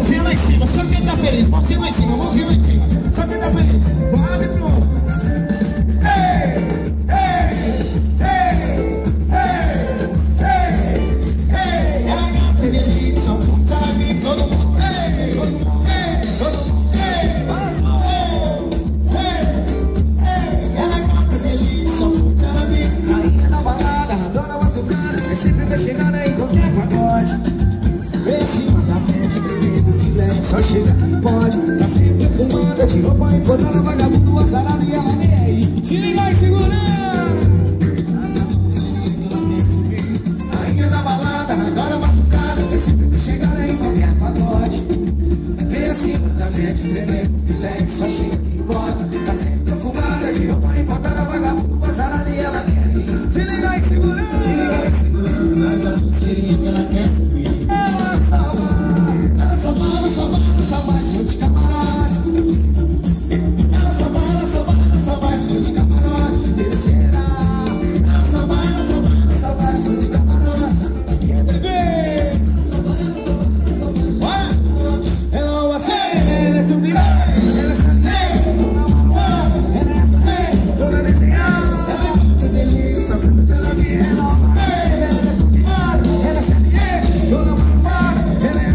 Mãozinha lá em cima, só quem tá feliz. Mãozinha lá em cima, mãozinha lá em cima. Só quem tá feliz. Abre pro outro. Ei, ei, ei, ei, ei, ei. Ela é gata de elite, só puta na vida. Todo mundo, ei, todo mundo, ei, todo mundo, ei. Ela é gata de elite, só puta na vida. Rainha da balada, adora batucada. É sempre vai chegar em qualquer pagode. Em cima da mente, tremendo silêncio. Só chega quem pode. Tá sempre fumando, de roupa importada, vagabundo, azarado e ela nem aí. Se liga e segura. Rainha da balada, adora batucada. É sempre vai chegar em qualquer pagode. Em cima da mente, tremendo silêncio. Só chega quem pode. Tá sempre fumando, de roupa importada, vagabundo, azarado e ela nem aí. Se liga e segura. Se liga e segura. Mas a pulseirinha que ela quer subir. Ela só vai ser de camarote. Ela só vai ser de camarote. Deus será. Ela só vai ser de camarote. Quer beber? Ela é uma cena, ela é tudo. Ela é sangue, ela é toda desenhada. Ela é delícia, só que ela me renova. Ela é tudo. Ela é sangue, toda mamada. Ela é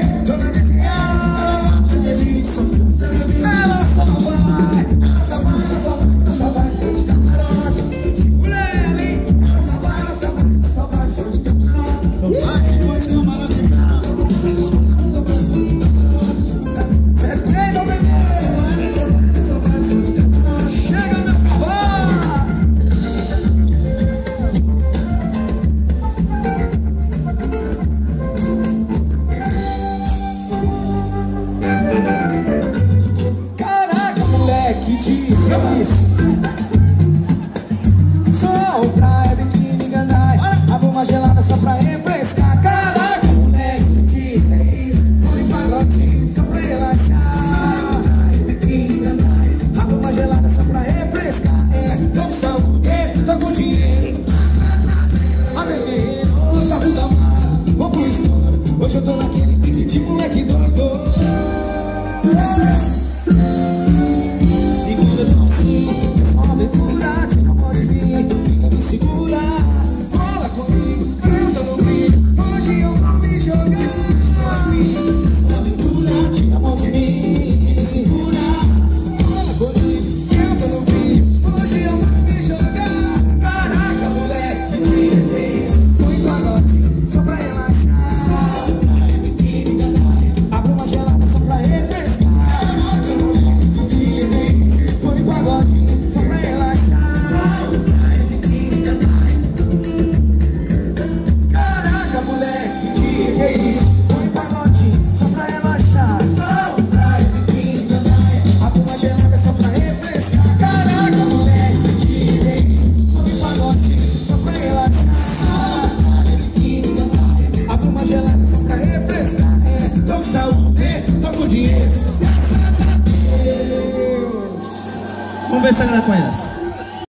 só praia, biquíni, gandai. Água uma gelada só pra refrescar. Caraca, moleque, que é isso? Põe pagodinho só pra relaxar. Só praia, biquíni, gandai. Água uma gelada só pra refrescar. Tô com saúde, tô com dinheiro. A meus guerreiros, tá tudo amado. Vou pro estouro. Hoje eu tô naquele pique de moleque doido. Vamos ver se a galera conhece.